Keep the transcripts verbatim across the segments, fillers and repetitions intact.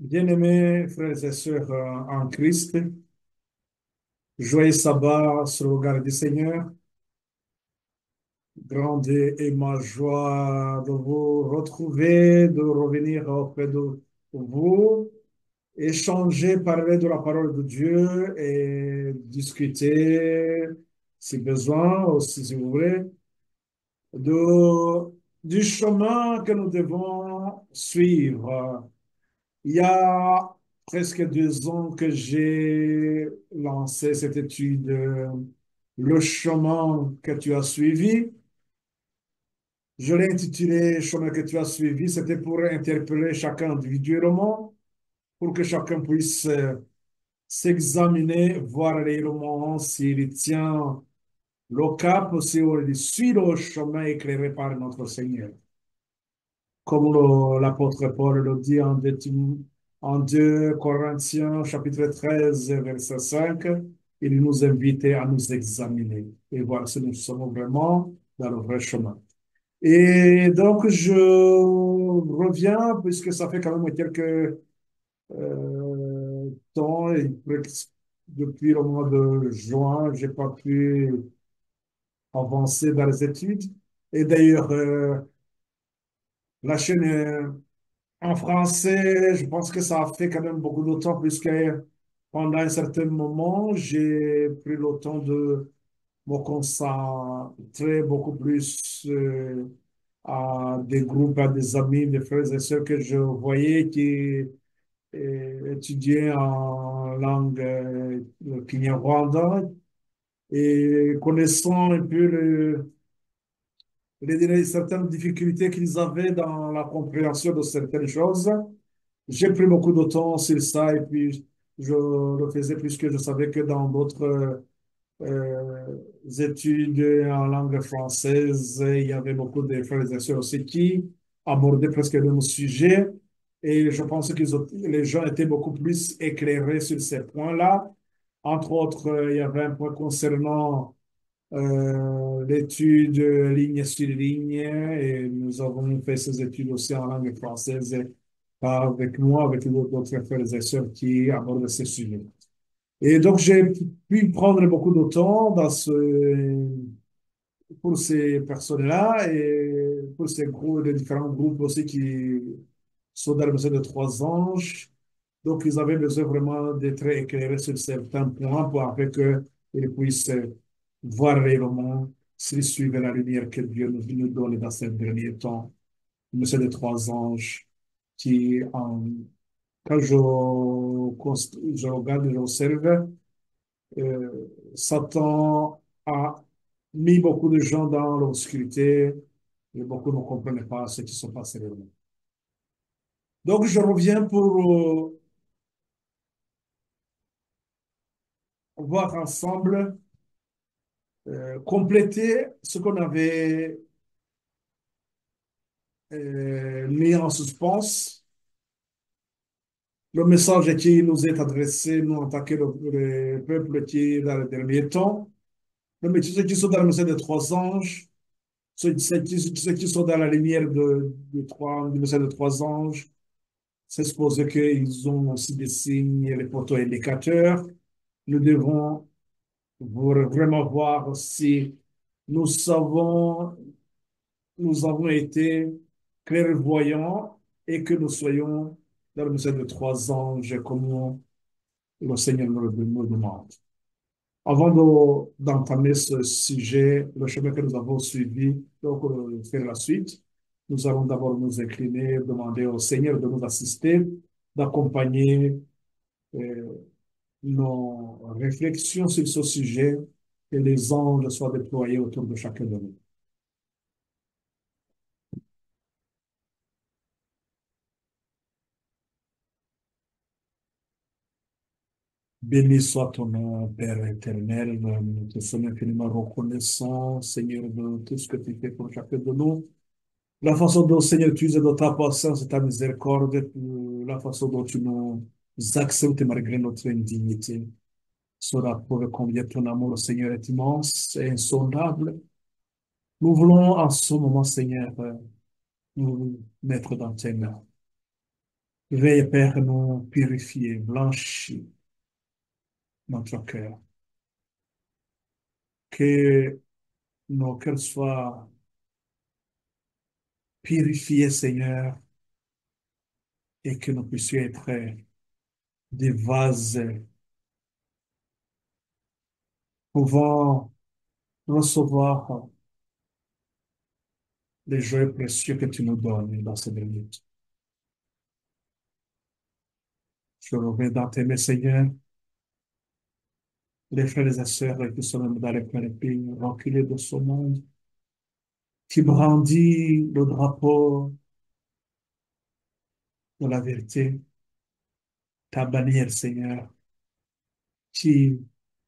Bien-aimés frères et sœurs euh, en Christ, joyeux sabbat sur le regard du Seigneur. Grande est ma joie de vous retrouver, de revenir auprès de vous, échanger, parler de la parole de Dieu et discuter, si besoin, aussi si vous voulez, de, du chemin que nous devons suivre. Il y a presque deux ans que j'ai lancé cette étude, euh, Le chemin que tu as suivi. Je l'ai intitulé Chemin que tu as suivi. C'était pour interpeller chacun individuellement, pour que chacun puisse euh, s'examiner, voir réellement s'il tient le cap, s'il suit le chemin éclairé par notre Seigneur. Comme le- l'apôtre Paul le dit en deux, Tim- en deux Corinthiens chapitre treize verset cinq, il nous invitait à nous examiner et voir si nous sommes vraiment dans le vrai chemin. Et donc, je reviens, puisque ça fait quand même quelques euh, temps, et depuis le mois de juin, j'ai pas pu avancer dans les études. Et d'ailleurs, euh, la chaîne euh, en français, je pense que ça a fait quand même beaucoup de temps, puisque pendant un certain moment, j'ai pris le temps de me concentrer beaucoup plus euh, à des groupes, à des amis, des frères et sœurs que je voyais qui euh, étudiaient en langue euh, kinyarwanda et connaissant un peu le, les, les- certaines difficultés qu'ils avaient dans la compréhension de certaines choses. J'ai pris beaucoup de temps sur ça et puis je le faisais puisque je savais que dans d'autres euh, études en langue française, il y avait beaucoup de frères et sœurs aussi qui abordaient presque le même sujet. Et je pense que les gens étaient beaucoup plus éclairés sur ces points-là. Entre autres, euh, il y avait un point concernant euh, l'étude ligne sur ligne et nous avons fait ces études aussi en langue française et pas avec moi, avec d'autres frères et sœurs qui abordent ces sujets. Et donc, j'ai pu prendre beaucoup de temps dans ce, pour ces personnes-là et pour ces groupes, les différents groupes aussi qui sont dans le musée de Trois Anges. Donc, ils avaient besoin vraiment d'être éclairés sur certains points pour afin qu'ils puissent voir réellement s'ils suivent la lumière que Dieu nous, nous donne dans ces derniers temps. Le musée de Trois Anges qui, en, quand je, const- je regarde et j'observe, euh, Satan a mis beaucoup de gens dans l'obscurité et beaucoup ne comprenaient pas ce qui se passait réellement. Donc, je reviens pour euh, voir ensemble, euh, compléter ce qu'on avait euh, mis en suspens, le message qui nous est adressé, nous, en tant que le, le peuple qui est dans le dernier temps, le métier qui sont dans le message des trois anges, ceux, ceux qui, ceux qui sont dans la lumière de, de trois, du message de trois anges. C'est supposé qu'ils ont aussi des signes et les poteaux indicateurs. Nous devons vraiment voir si nous savons, nous avons été clairvoyants et que nous soyons dans le mystère de trois anges comme le Seigneur nous le nous demande. Avant de- d'entamer ce sujet, le chemin que nous avons suivi, donc euh, faire la suite, nous allons d'abord nous incliner, demander au Seigneur de nous assister, d'accompagner euh, nos réflexions sur ce sujet, que les anges soient déployés autour de chacun de nous. Béni soit ton nom, Père éternel. Nous te sommes infiniment reconnaissants, Seigneur, de tout ce que tu fais pour chacun de nous. La façon dont, Seigneur, tu uses de ta patience et ta miséricorde, pour la façon dont tu nous acceptes malgré notre indignité. Cela prouve combien ton amour, Seigneur, est immense et insondable. Nous voulons en ce moment, Seigneur, nous mettre dans tes mains. Veuille, Père, nous purifier, blanchir notre cœur. Que nos cœurs soient purifiés, Seigneur, et que nous puissions être des vases pouvant recevoir les joyaux précieux que tu nous donnes dans ces minutes. Je remets dans tes mains, Seigneur, les frères et les sœurs qui sont même dans les pleins pays, reculés de ce monde, qui brandit le drapeau de la vérité, ta bannière, Seigneur, qui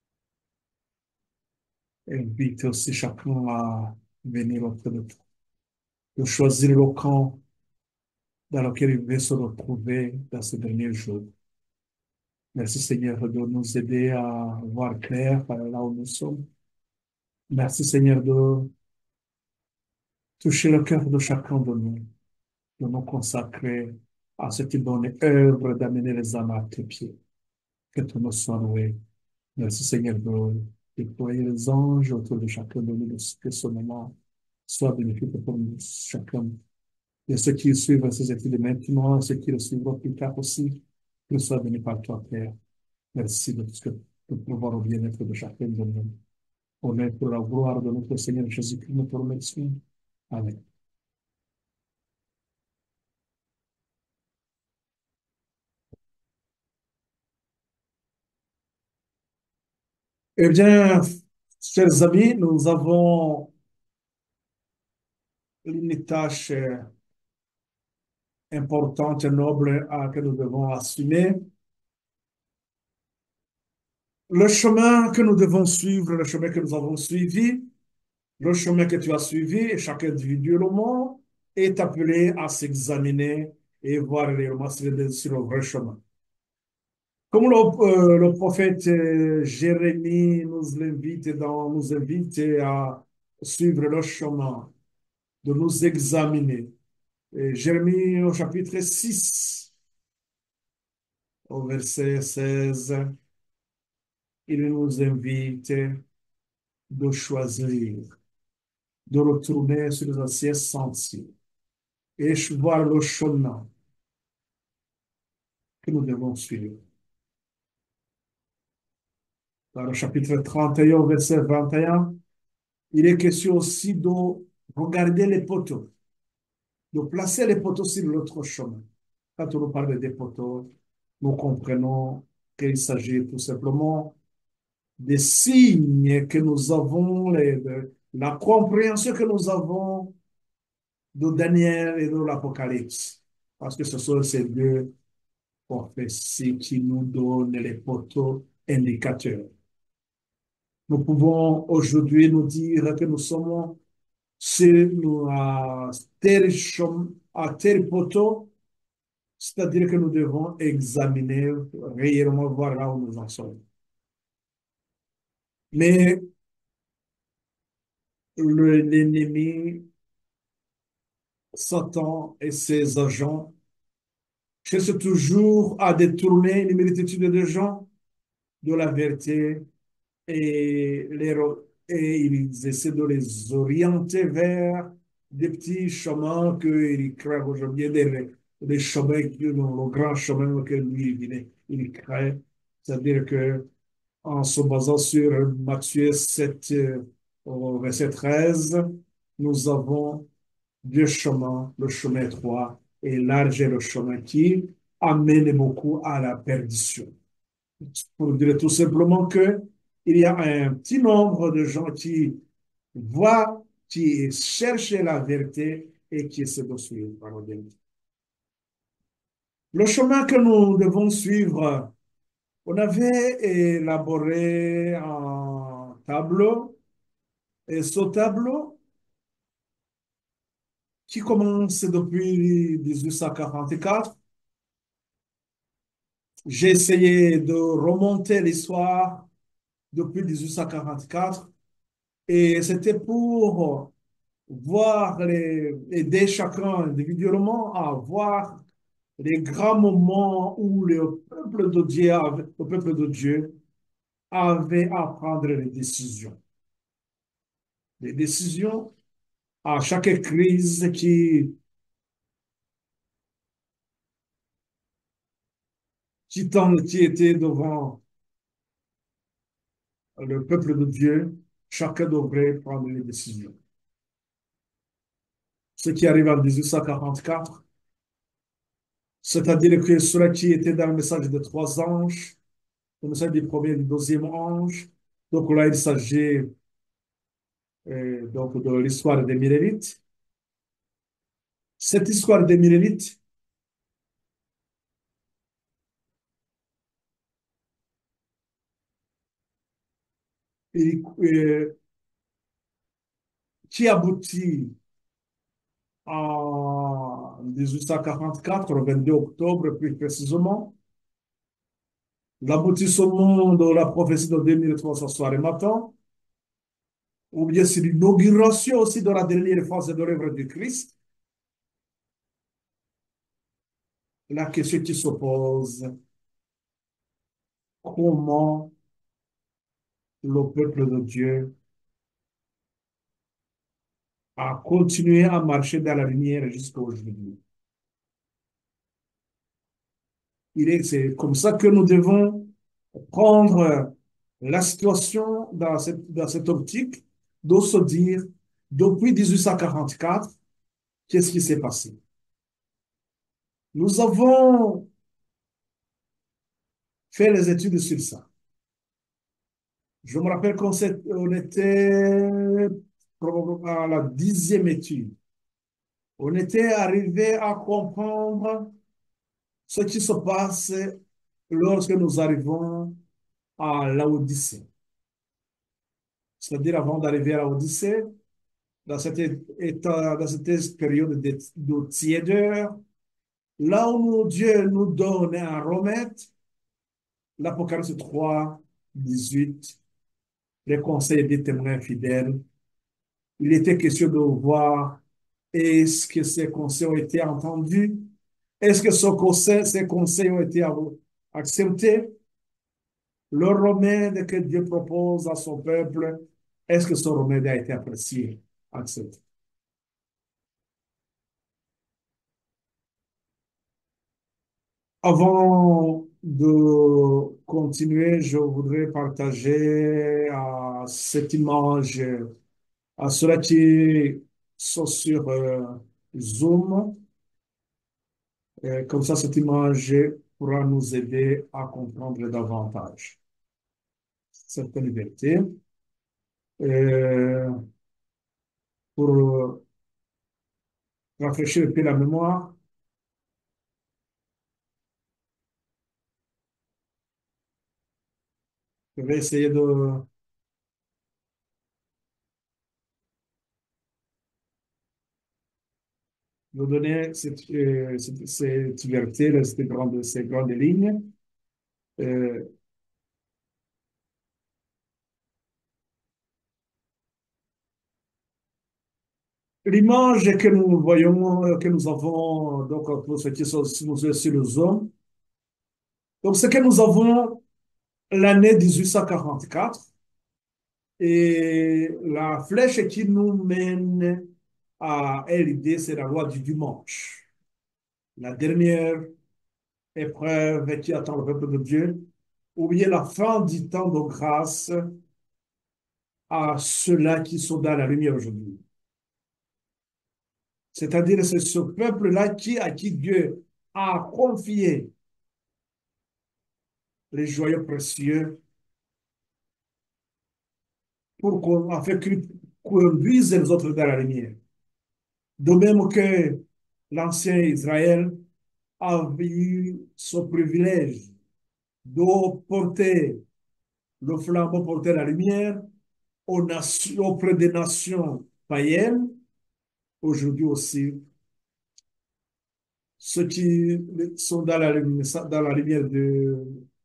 invite aussi chacun à venir auprès de toi, de choisir le camp dans lequel il veut se retrouver dans ces derniers jours. Merci, Seigneur, de nous aider à voir clair là où nous sommes. Merci, Seigneur, de toucher le cœur de chacun de nous, de nous consacrer à cette bonne œuvre d'amener les âmes à tes pieds. Que tout nous soit loué. Merci, Seigneur, de déployer les anges autour de chacun de nous, de que ce moment soit bénéfique pour nous, chacun. Et ceux qui suivent ces études maintenant, ceux qui le suivront plus tard aussi, que soit béni par toi, Père. Merci de tout ce que de pouvoir au bien-être de chacun de nous. Honneur pour la gloire de notre Seigneur Jésus-Christ, nous te remercions. Amen. Eh bien, chers amis, nous avons une tâche euh, importante et noble à, que nous devons assumer. Le chemin que nous devons suivre, le chemin que nous avons suivi, le chemin que tu as suivi, et chaque individu au monde est appelé à s'examiner et voir réellement s'il est sur le vrai chemin. Comme le, euh, le prophète euh, Jérémie nous invite, dans, nous invite à suivre le chemin, de nous examiner. Et Jérémie au chapitre six, au verset seize, il nous invite de choisir, de retourner sur les anciens sentiers et voir le chemin que nous devons suivre. Dans le chapitre trente et un, verset vingt et un, il est question aussi de regarder les poteaux, de placer les poteaux sur l'autre chemin. Quand on nous parle des poteaux, nous comprenons qu'il s'agit tout simplement des signes que nous avons, les- de la compréhension que nous avons de Daniel et de l'Apocalypse. Parce que ce sont ces deux prophéties qui nous donnent les poteaux indicateurs. Nous pouvons aujourd'hui nous dire que nous sommes sur nous, à tel, chem- à tel poteau, c'est-à-dire que nous devons examiner réellement, voir là où nous en sommes. Mais le- l'ennemi, Satan et ses agents cherchent toujours à détourner une multitude de gens de la vérité et, les, et ils essaient de les orienter vers des petits chemins qu'ils créent aujourd'hui, des, des chemins, le, le grand chemin que lui, il, il crée. C'est-à-dire que en se basant sur Matthieu sept, euh, au verset treize, nous avons deux chemins, le chemin étroit et large est le chemin qui amène beaucoup à la perdition. Pour dire tout simplement que il y a un petit nombre de gens qui voient, qui cherchent la vérité et qui essaient de suivre par la vérité. Le chemin que nous devons suivre, on avait élaboré un tableau, et ce tableau qui commence depuis mille huit cent quarante-quatre, j'ai essayé de remonter l'histoire depuis mille huit cent quarante-quatre et c'était pour voir les, aider chacun individuellement à voir les grands moments où le peuple de Dieu avait, le peuple de Dieu avait à prendre les décisions. Les décisions à chaque crise qui, qui, tend- qui était devant le peuple de Dieu, chacun devrait prendre les décisions. Ce qui arrive en mille huit cent quarante-quatre, c'est-à-dire que ceux qui étaient dans le message des trois anges, le message du premier et du deuxième ange, donc là, il s'agit euh, donc de l'histoire des Millénites. Cette histoire des Millénites, et, euh, qui aboutit en mille huit cent quarante-quatre, le vingt-deux octobre, plus précisément, l'aboutissement de la prophétie de deux mille trois cents soir et matin, ou bien c'est l'inauguration aussi de la dernière phase de l'œuvre du Christ. La question qui se pose, comment le peuple de Dieu a continué à marcher dans la lumière jusqu'à aujourd'hui? Il est, c'est comme ça que nous devons prendre la situation dans cette, dans cette optique de se dire, depuis mille huit cent quarante-quatre, qu'est-ce qui s'est passé? Nous avons fait les études sur ça. Je me rappelle qu'on s'est- on était probablement à la dixième étude. On était arrivé à comprendre ce qui se passe lorsque nous arrivons à l'Odyssée. C'est-à-dire avant d'arriver à l'Odyssée, dans cette, état, dans cette période de, de tiédeur, là où Dieu nous donne un remède, l'Apocalypse trois, dix-huit, les conseils des témoins fidèles, il était question de voir est-ce que ces conseils ont été entendus, est-ce que ce conseil, ces conseils ont été acceptés, le remède que Dieu propose à son peuple, est-ce que ce remède a été apprécié, accepté? Avant de continuer, je voudrais partager euh, cette image à ceux qui sont sur euh, Zoom. Euh, comme ça, cette image pourra nous aider à comprendre davantage cette liberté. Euh, pour rafraîchir un peu la mémoire, je vais essayer de, de donner cette, euh, cette, cette liberté, ces grandes, ces grandes lignes. Euh, L'image que nous voyons, euh, que nous avons, donc pour ceux qui sont sur sur le Zoom, donc c'est que nous avons l'année mille huit cent quarante-quatre et la flèche qui nous mène à L I D, c'est la loi du dimanche. La dernière épreuve qui attend le peuple de Dieu, ou bien la fin du temps de grâce à ceux-là qui sont dans la lumière aujourd'hui. C'est-à-dire, c'est ce peuple-là qui, à qui Dieu a confié les joyaux précieux pour qu'on, afin qu'ils conduisent les autres dans la lumière. De même que l'ancien Israël avait eu ce privilège de porter le flambeau, porter la lumière aux nations, auprès des nations païennes, aujourd'hui aussi, ceux qui sont dans la, dans la lumière de,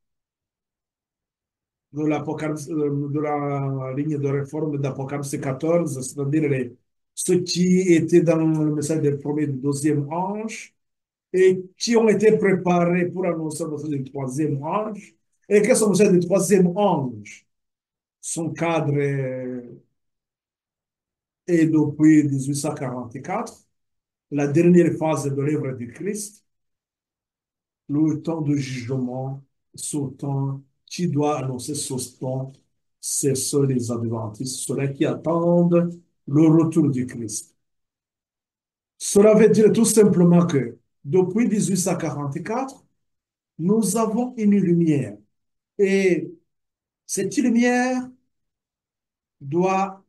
de l'Apocalypse, de la ligne de réforme d'Apocalypse quatorze, c'est-à-dire les, ceux qui étaient dans le message du premier et du deuxième ange, et qui ont été préparés pour annoncer le message du troisième ange. Et quels sont le message du troisième ange? Son cadre est, est depuis mille huit cent quarante-quatre, la dernière phase de l'œuvre du Christ, le temps de jugement, ce temps qui doit annoncer ce temps, ce sont les adventistes, ceux qui attendent le retour du Christ. Cela veut dire tout simplement que depuis mille huit cent quarante-quatre, nous avons une lumière. Et cette lumière doit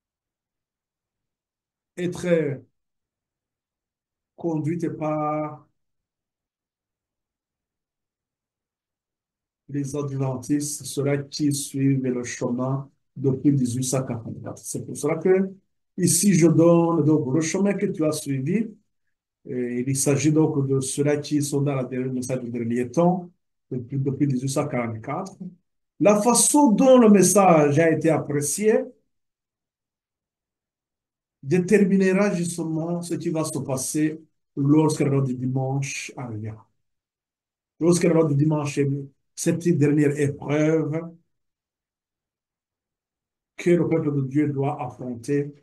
être conduite par les adventistes, ceux qui suivent le chemin depuis mille huit cent quarante-quatre. C'est pour cela que ici je donne donc le chemin que tu as suivi. Et il s'agit donc de ceux-là qui sont dans la dernière, message du dernier temps, depuis, depuis mille huit cent quarante-quatre. La façon dont le message a été apprécié déterminera justement ce qui va se passer lorsque l'heure du dimanche arrivera. Lorsque l'heure du dimanche est cette dernière épreuve que le peuple de Dieu doit affronter,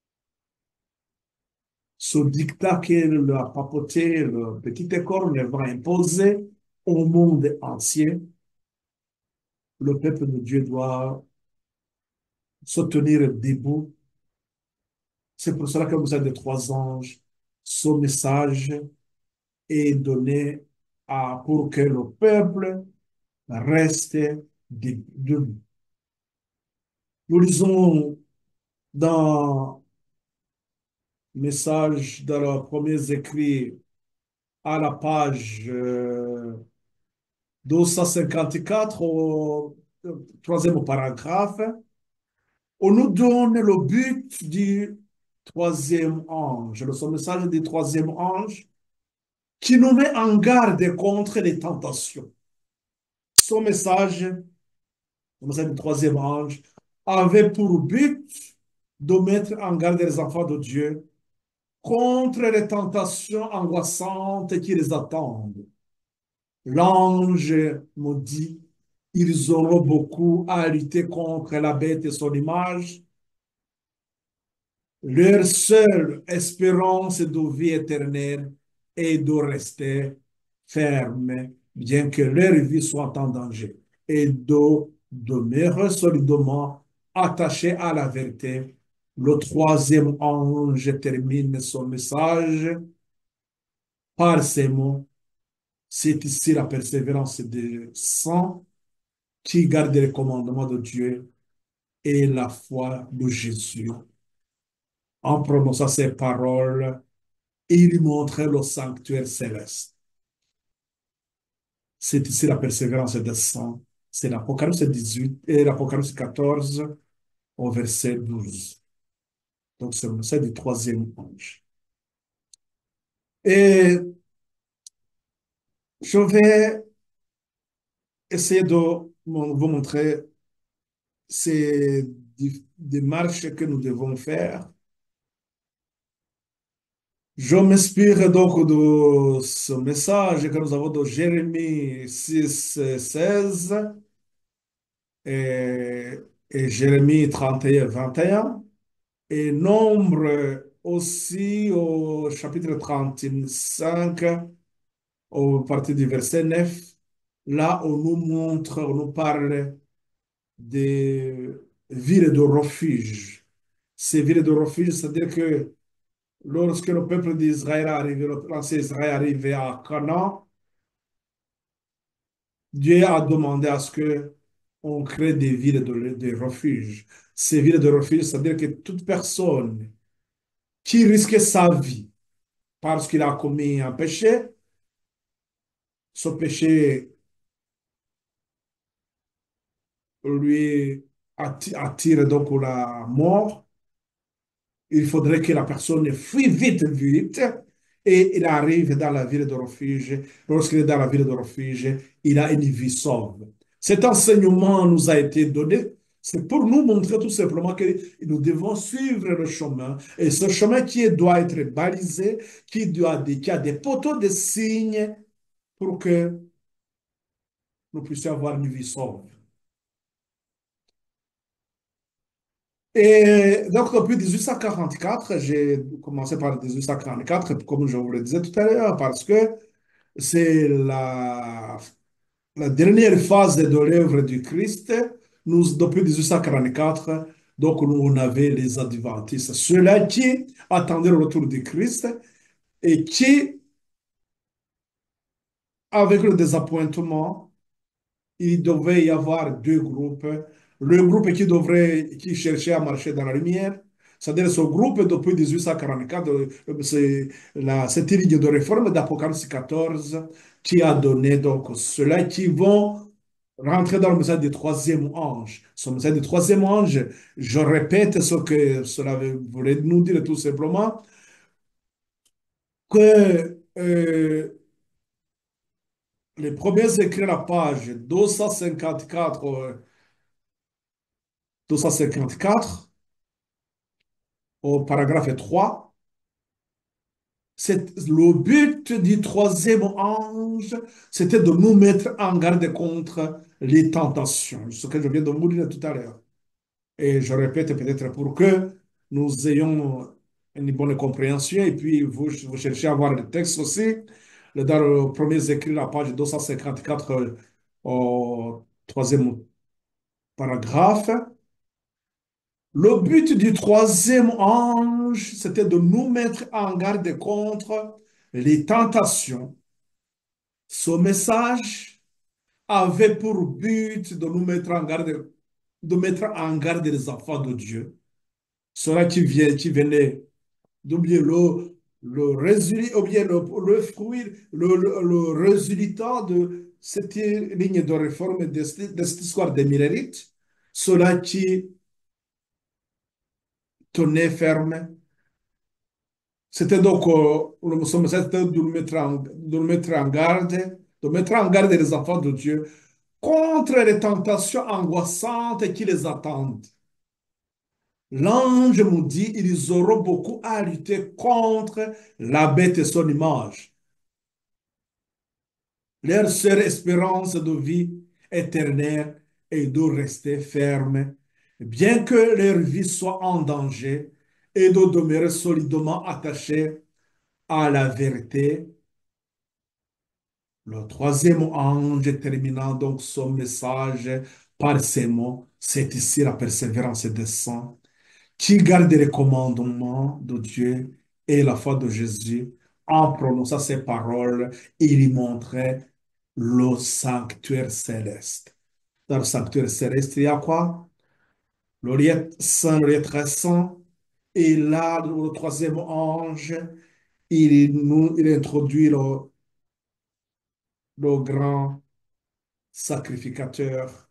ce dictat que la papauté, le petit école va imposer au monde entier, le peuple de Dieu doit se tenir debout. C'est pour cela que vous êtes des trois anges. Ce message est donné à, pour que le peuple reste debout. Nous lisons dans le message, dans les premiers écrits, à la page euh, deux cent cinquante-quatre, au euh, troisième paragraphe, on nous donne le but du troisième ange, le message du troisième ange qui nous met en garde contre les tentations. Son message, le message du troisième ange, avait pour but de mettre en garde les enfants de Dieu contre les tentations angoissantes qui les attendent. L'ange nous dit, ils auront beaucoup à lutter contre la bête et son image. Leur seule espérance de vie éternelle est de rester ferme, bien que leur vie soit en danger, et de demeurer solidement attachés à la vérité. Le troisième ange termine son message par ces mots. C'est ici la persévérance des saints qui gardent les commandements de Dieu et la foi de Jésus. En prononçant ces paroles, il montrait le sanctuaire céleste. C'est ici la persévérance des saints. C'est l'Apocalypse dix-huit et l'Apocalypse quatorze au verset douze. Donc, c'est le message du troisième ange. Et je vais essayer de vous montrer ces démarches que nous devons faire. Je m'inspire donc de ce message que nous avons de Jérémie six, seize et, et Jérémie trente et un, vingt et un, et Nombre aussi au chapitre trente-cinq, au partir du verset neuf. Là, on nous montre, on nous parle des villes de refuge. Ces villes de refuge, c'est-à-dire que lorsque le peuple d'Israël arrivait, le prince Israël arrivait à Canaan, Dieu a demandé à ce que on crée des villes de, de refuge. Ces villes de refuge, c'est-à-dire que toute personne qui risquait sa vie parce qu'il a commis un péché, ce péché lui atti- attire donc la mort. Il faudrait que la personne fuit vite, vite, et il arrive dans la ville de refuge. Lorsqu'il est dans la ville de refuge, il a une vie sauve. Cet enseignement nous a été donné C'est pour nous montrer tout simplement que nous devons suivre le chemin. Et ce chemin qui doit être balisé, qui, doit, qui a des poteaux de signes pour que nous puissions avoir une vie sauve. Et donc, depuis mille huit cent quarante-quatre, j'ai commencé par mille huit cent quarante-quatre, comme je vous le disais tout à l'heure, parce que c'est la, la dernière phase de l'œuvre du Christ. Nous, depuis mille huit cent quarante-quatre, donc nous, on avait les adventistes, ceux-là qui attendaient le retour du Christ et qui, avec le désappointement, il devait y avoir deux groupes. Le groupe qui devrait, qui cherchait à marcher dans la lumière, c'est-à-dire ce groupe depuis mille huit cent quarante-quatre, euh, c'est la, cette ligne de réforme d'Apocalypse quatorze qui a donné donc ceux-là qui vont rentrer dans le message du troisième ange. Ce message du troisième ange, je répète ce que cela voulait nous dire tout simplement, que euh, les premiers écrits à la page deux cent cinquante-quatre, euh, deux cent cinquante-quatre au paragraphe trois, c'est le but du troisième ange, c'était de nous mettre en garde contre les tentations, ce que je viens de vous dire tout à l'heure. Et je répète peut-être pour que nous ayons une bonne compréhension et puis vous, vous cherchez à voir le texte aussi. Dans le premier écrit, la page deux cent cinquante-quatre euh, au troisième paragraphe, le but du troisième ange, c'était de nous mettre en garde contre les tentations. Ce message avait pour but de nous mettre en garde, de mettre en garde les enfants de Dieu. Ceux qui, vient, qui venaient d'oublier le, le résultat, ou bien le, le fruit, le, le, le résultat de cette ligne de réforme de, cette de cette histoire des Millérites, ceux-là qui tenaient ferme. C'était donc euh, le message de nous mettre en, de nous mettre en garde, de mettre en garde les enfants de Dieu contre les tentations angoissantes qui les attendent. L'ange nous dit, ils auront beaucoup à lutter contre la bête et son image. Leur seule espérance de vie éternelle est de rester ferme, bien que leur vie soit en danger, et de demeurer solidement attachés à la vérité. Le troisième ange terminant donc son message par ces mots, c'est ici la persévérance des saints qui garde les commandements de Dieu et la foi de Jésus. En prononçant ces paroles, il y montrait le sanctuaire céleste. Dans le sanctuaire céleste, il y a quoi? Le lieu saint, le lieu très saint. Et là, le troisième ange, il, nous, il introduit le, le grand sacrificateur